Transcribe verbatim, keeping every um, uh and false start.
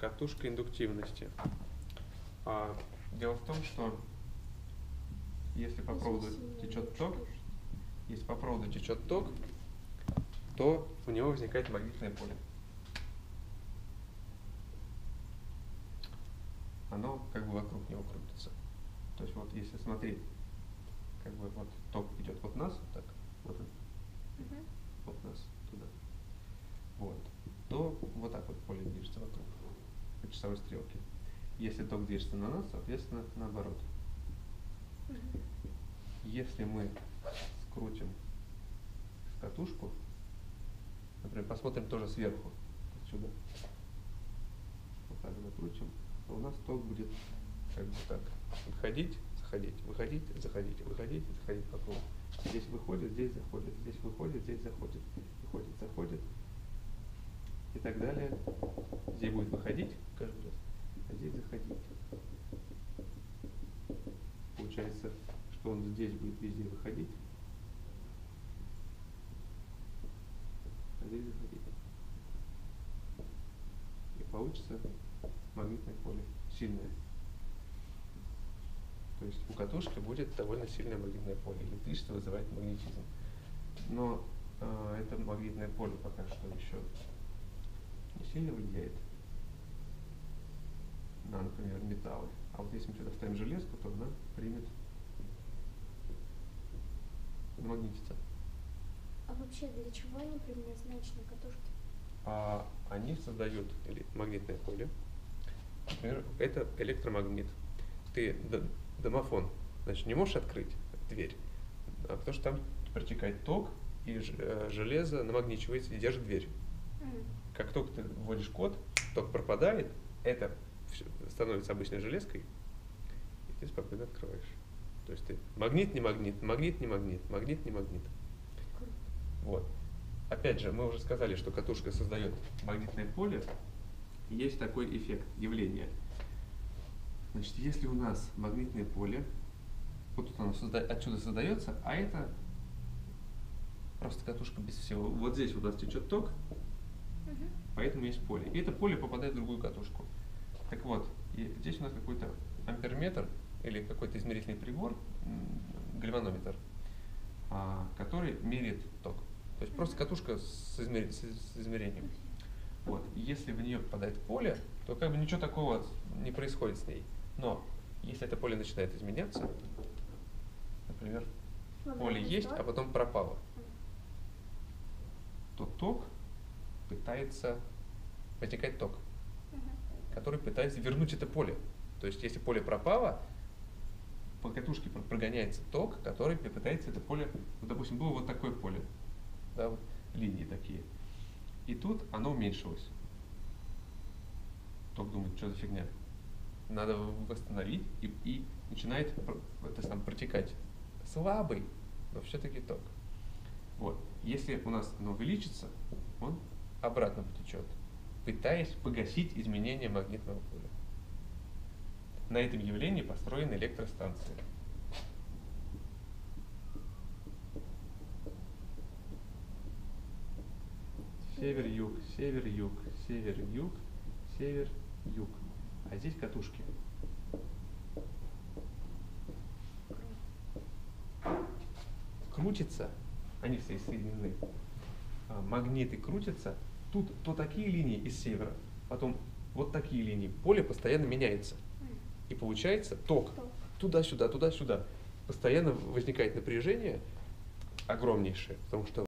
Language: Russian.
катушка индуктивности. А, дело в том, что если по проводу течет ток, если по проводу течет ток, то у него возникает магнитное поле. Оно как бы вокруг него крутится. То есть вот если смотреть, как бы вот ток идет от нас, вот так, вот он, uh-huh. от нас туда, вот, то вот так вот поле движется вокруг по часовой стрелке. Если ток движется на нас, соответственно, наоборот. Uh-huh. Если мы скрутим катушку, например, посмотрим тоже сверху, отсюда, вот так закрутим, то у нас ток будет как бы так выходить, заходить, выходить, заходить, выходить, заходить по кругу. Здесь выходит, здесь заходит, здесь выходит, здесь заходит, выходит, заходит и так далее. Здесь будет выходить каждый раз, а здесь заходить. Получается, что он здесь будет везде выходить, а здесь заходить. И получится магнитное поле сильное. То есть у катушки будет довольно сильное магнитное поле. Электричество вызывает магнетизм. Но э, это магнитное поле пока что еще не сильно влияет на, например, металлы. А вот если мы сюда вставим железку, то она примет магнитится. А вообще для чего они предназначены, катушки? А, они создают магнитное поле. Например, это электромагнит. Ты домофон, значит, не можешь открыть дверь, а потому что там протекает ток, и железо намагничивается и держит дверь. Mm. Как только ты вводишь код, ток пропадает, это становится обычной железкой, и ты спокойно открываешь. То есть ты магнит, не магнит, магнит, не магнит, магнит, не магнит. Mm. Вот. Опять же, мы уже сказали, что катушка создает магнитное поле. Есть такой эффект, явление. Значит, если у нас магнитное поле, вот тут оно созда... отсюда создается, а это просто катушка без всего. Вот здесь у нас течет ток, uh-huh. поэтому есть поле. И это поле попадает в другую катушку. Так вот, и здесь у нас какой-то амперметр или какой-то измерительный прибор, гальванометр, который меряет ток. То есть просто катушка с, измер... с измерением. Вот. Если в нее попадает поле, то как бы ничего такого не происходит с ней. Но если это поле начинает изменяться, например, поле есть, а потом пропало, то ток пытается, возникает ток, который пытается вернуть это поле. То есть если поле пропало, по катушке прогоняется ток, который пытается это поле, вот, допустим, было вот такое поле, да, вот линии такие. И тут оно уменьшилось. Ток думает, что за фигня. Надо восстановить, и, и начинает это сам протекать. Слабый, но все-таки ток. Вот. Если у нас оно увеличится, он обратно потечет, пытаясь погасить изменения магнитного поля. На этом явлении построены электростанции. Север-юг, север-юг, север-юг, север-юг. А здесь катушки. Крутится, они все соединены. Магниты крутятся. Тут то такие линии из севера, потом вот такие линии. Поле постоянно меняется. И получается ток. Туда-сюда, туда-сюда. Постоянно возникает напряжение огромнейшее, потому что